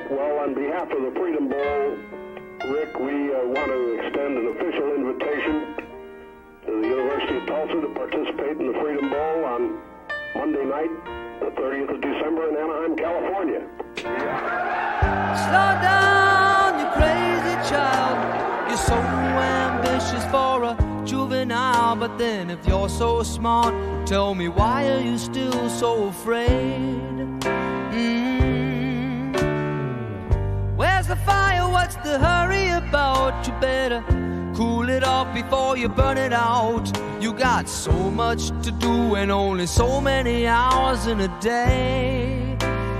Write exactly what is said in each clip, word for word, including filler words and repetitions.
Well, on behalf of the Freedom Bowl, Rick, we uh, want to extend an official invitation to the University of Tulsa to participate in the Freedom Bowl on Monday night, the thirtieth of December in Anaheim, California. Slow down, you crazy child. You're so ambitious for a juvenile, but then if you're so smart, tell me, why are you still so afraid? Mm. Where's the fire? What's the hurry about? You better cool it off before you burn it out. You got so much to do and only so many hours in a day.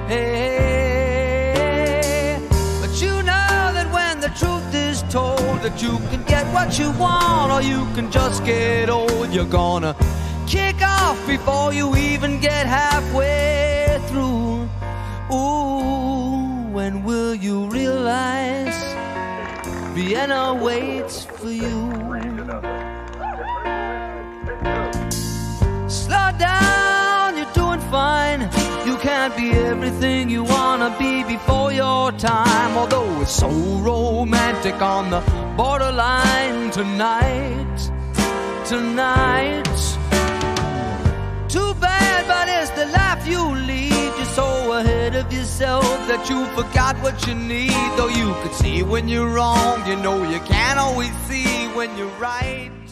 Hey, but you know that when the truth is told, that you can get what you want or you can just get old. You're gonna kick off before you even get halfway through. Ooh, when will you realize Vienna waits for you? Slow down, you're doing fine. You can't be everything you wanna be before your time. Although it's so romantic on the borderline tonight, tonight. Too bad, but it's the life you lead. You're so ahead of yourself that you forgot what you need. Though you could see when you're wrong, you know you can't always see when you're right.